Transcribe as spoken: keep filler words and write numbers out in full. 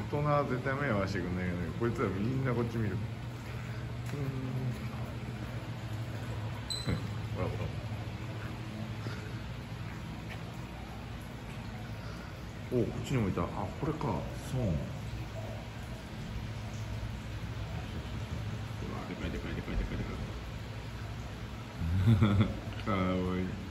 人は絶対目合わせてくんないけど、ね、こいつらみんなこっち見る。うんほらほらおお、こっちにもいた。あ、これか。そう。うわ、でかいでかいでかいでかいでかい。かわいい。